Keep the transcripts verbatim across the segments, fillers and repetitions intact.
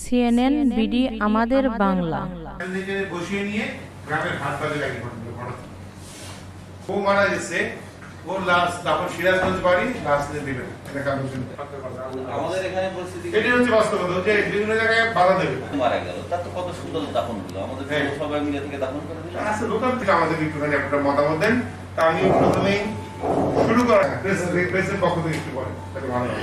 CNN BD আমাদের বাংলা। বসিয়ে নিয়ে গ্রামের হাত বাজে লাগিয়ে ও মারা গেছে, ওর লাশ তারপর সিরাজগঞ্জ বাড়ি লাশ দিয়ে দিবেন। আমাদের এখানে পরিস্থিতি এটাই হচ্ছে বাস্তবতা, যে বিভিন্ন জায়গায় বাধা দেবে। মারা গেল, তার তো কত সুন্দর দাফন হলো, আমাদের সবাই মিলে থেকে দাফন করে দিল। আচ্ছা, লোকাল থেকে আমাদের একটুখানি আপনারা মতামত দেন। তা আমি প্রথমেই শুরু করা প্রেসের পক্ষ থেকে একটু বলেন, তাহলে ভালো হবে।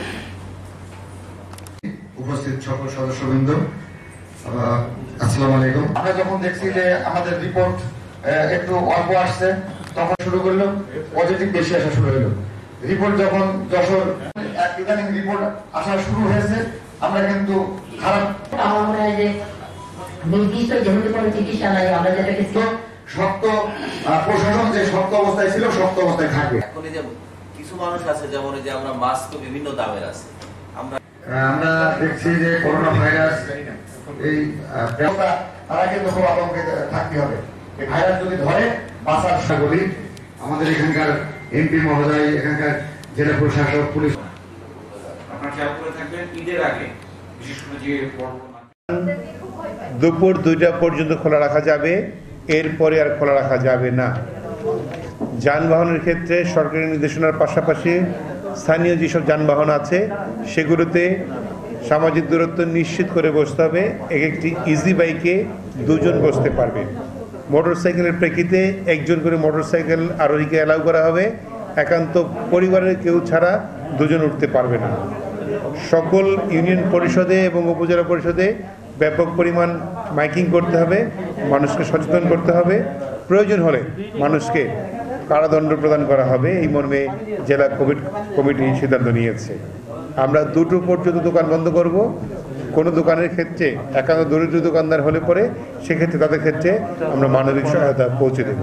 উপস্থিত সকল সদস্যবৃন্দ, আসসালামু আলাইকুম। আমরা যখন দেখছি যে আমাদের রিপোর্ট একটু অল্প আসছে, তখন শুরু করলো পজিটিভ বেশি আসা শুরু হলো। রিপোর্ট যখন যশোর ইদানিং রিপোর্ট আসা শুরু হয়েছে, আমরা কিন্তু খারাপ আমার মনে হয় যে নির্দিষ্ট যেহেতু কোনো চিকিৎসা নাই, আমরা যেটাকে শক্ত প্রশাসন যে শক্ত অবস্থায় ছিল শক্ত অবস্থায় থাকবে। এখন এই যে কিছু মানুষ আছে, যেমন এই যে আমরা মাস্ক তো বিভিন্ন দামের আছে, আমরা আমরা দেখছি যে করোনা ভাইরাস এই ব্যবস্থা তারা কিন্তু খুব আতঙ্কে থাকতে হবে। এই ভাইরাস যদি ধরে বাঁচার বলি, আমাদের এখানকার এমপি মহোদয়, এখানকার জেলা প্রশাসক, পুলিশ আপনারা খেয়াল করে থাকবেন ঈদের আগে বিশেষ করে যে দুপুর দুইটা পর্যন্ত খোলা রাখা যাবে, এরপরে আর খোলা রাখা যাবে না। যানবাহনের ক্ষেত্রে সরকারি নির্দেশনার পাশাপাশি স্থানীয় যেসব যানবাহন আছে সেগুলোতে সামাজিক দূরত্ব নিশ্চিত করে বসতে হবে। এক একটি ইজি বাইকে দুজন বসতে পারবে। মোটরসাইকেলের প্রেক্ষিতে একজন করে মোটরসাইকেল আরোহীকে অ্যালাউ করা হবে। একান্ত পরিবারের কেউ ছাড়া দুজন উঠতে পারবে না। সকল ইউনিয়ন পরিষদে এবং উপজেলা পরিষদে ব্যাপক পরিমাণ মাইকিং করতে হবে, মানুষকে সচেতন করতে হবে। প্রয়োজন হলে মানুষকে কারাদণ্ড প্রদান করা হবে, এই মর্মে জেলা কোভিড কমিটি সিদ্ধান্ত নিয়েছে। আমরা দুটো পর্যন্ত দোকান বন্ধ করব। কোনো দোকানের ক্ষেত্রে একান্ত দরিদ্র দোকানদার হলে পরে সেক্ষেত্রে তাদের ক্ষেত্রে আমরা মানবিক সহায়তা পৌঁছে দেব।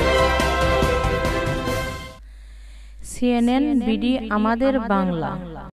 সিএনএন বিডি আমাদের বাংলা।